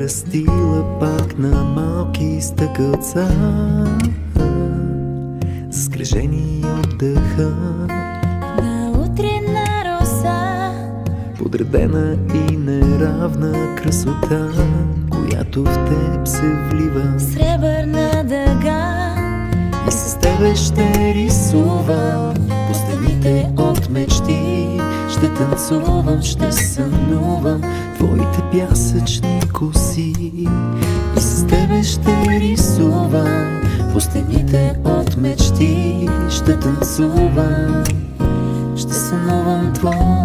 кръстила пак на малки стъкълца, скрежени от дъха на утринна роса, подредена и неравна красота, която в теб се влива сребърна дъга. И с тебе ще рисувам по стените от мечти, ще танцувам, ще сънувам твоите пясъчни коси. И с тебе ще рисувам по стените от мечти, ще танцувам, ще сънувам твоите